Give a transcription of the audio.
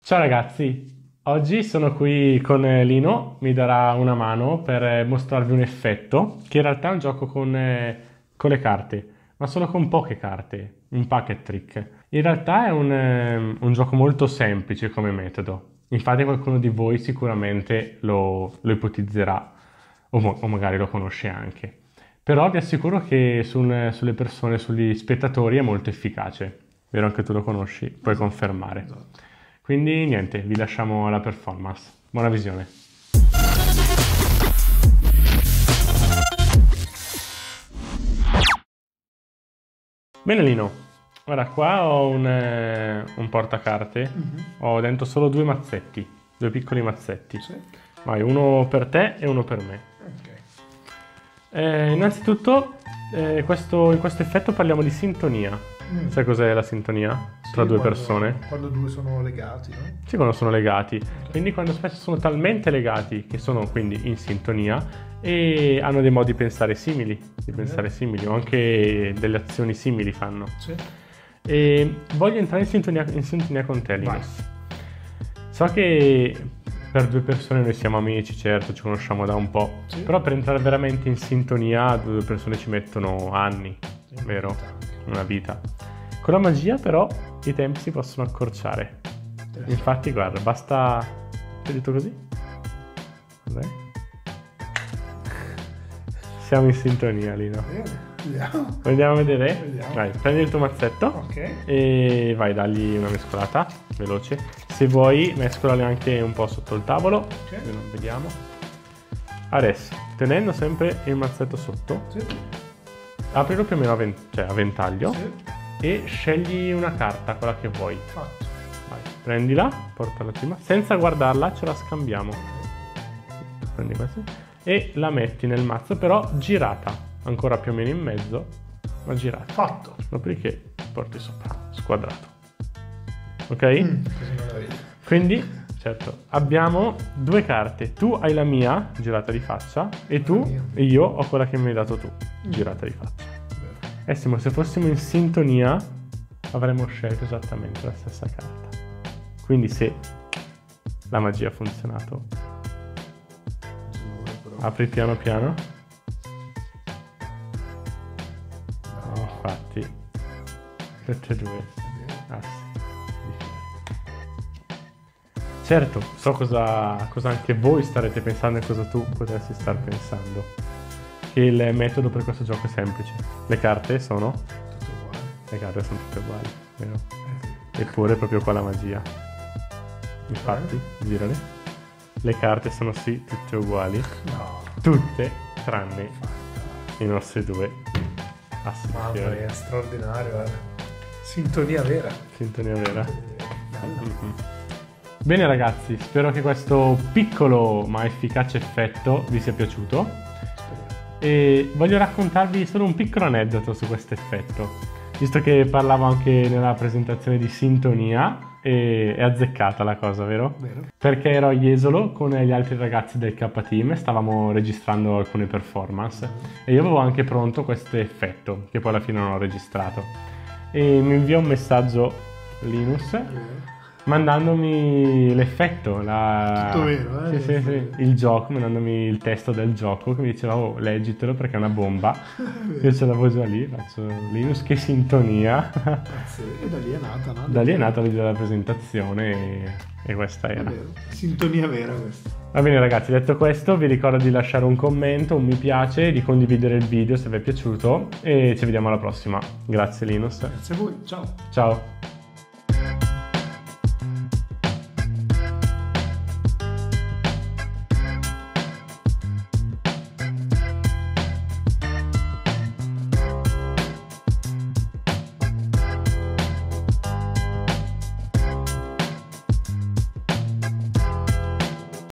Ciao ragazzi, oggi sono qui con Lino, mi darà una mano per mostrarvi un effetto che in realtà è un gioco con le carte, ma solo con poche carte, un pocket trick. In realtà è un gioco molto semplice come metodo, infatti qualcuno di voi sicuramente lo ipotizzerà o magari lo conosce anche. Però vi assicuro che sulle persone, sugli spettatori è molto efficace, vero? Anche tu lo conosci, puoi confermare. Esatto. Quindi niente, vi lasciamo alla performance. Buona visione. Bene Lino, ora qua ho un portacarte, ho dentro solo due mazzetti, due piccoli mazzetti. Sì. Vai, uno per te e uno per me. Ok. Innanzitutto, in questo effetto parliamo di sintonia. Sai cos'è la sintonia tra Sì, due quando- persone? Quando due sono legati, no? Sì, quando sono legati. Quindi quando spesso sono talmente legati che sono quindi in sintonia e hanno dei modi di pensare simili, o anche delle azioni simili fanno. Sì. E voglio entrare in sintonia con te, Vai. Linus. So che per due persone noi siamo amici, certo, ci conosciamo da un po', Sì. però per entrare veramente in sintonia due persone ci mettono anni, vero? Anche. Una vita. Con la magia però i tempi si possono accorciare. Infatti guarda, basta... Ti ho detto così? Cos'è? Siamo in sintonia, Lino. Bene, vediamo. Andiamo a vedere? Vediamo. Vai, prendi il tuo mazzetto Ok. e vai, dagli una mescolata, veloce. Se vuoi, mescolali anche un po' sotto il tavolo, così non vediamo. Adesso, tenendo sempre il mazzetto sotto, Sì. aprilo più o meno a ventaglio Sì. e scegli una carta, quella che vuoi. Fatto. Vai, prendila, portala prima, senza guardarla ce la scambiamo. Prendi questa e la metti nel mazzo, però girata, ancora più o meno in mezzo, ma girata. Fatto. Dopodiché porti sopra, squadrato. Ok? Così non la vedi. Quindi, certo, abbiamo due carte. Tu hai la mia, girata di faccia, e tu La mia. e io ho quella che mi hai dato tu, girata di faccia. Bene. Se fossimo in sintonia, avremmo scelto esattamente la stessa carta. Quindi se la magia ha funzionato, apri piano piano. Infatti, tutte e due. Ah, sì. Certo, so cosa anche voi starete pensando e cosa tu potresti star pensando. Che il metodo per questo gioco è semplice. Le carte sono Tutto uguale. tutte uguali, vero? Eppure proprio qua la magia. Infatti, girale. Le carte sono sì tutte uguali, No. tutte tranne i nostri due Mamma associazioni. mia, straordinario, guarda. Sintonia vera. Sintonia vera. Bella. Mhm. Bene ragazzi, spero che questo piccolo ma efficace effetto vi sia piaciuto e voglio raccontarvi solo un piccolo aneddoto su questo effetto, visto che parlavo anche nella presentazione di sintonia e è azzeccata la cosa, vero? Vero? Perché ero a Jesolo con gli altri ragazzi del K-Team e stavamo registrando alcune performance e io avevo anche pronto questo effetto che poi alla fine non ho registrato e mi inviò un messaggio Linus mandandomi l'effetto, Tutto vero, eh? sì, il gioco, mandandomi il testo del gioco che mi diceva oh leggitelo perché è una bomba. Io ce l'avevo già lì, faccio Linus che sintonia. E da lì è nata, no? Da lì è nata l'idea della presentazione e questa È era. vero. Sintonia vera questa. Va bene ragazzi, detto questo vi ricordo di lasciare un commento, un mi piace, di condividere il video se vi è piaciuto e ci vediamo alla prossima. Grazie Linus. Grazie a voi, ciao. Ciao.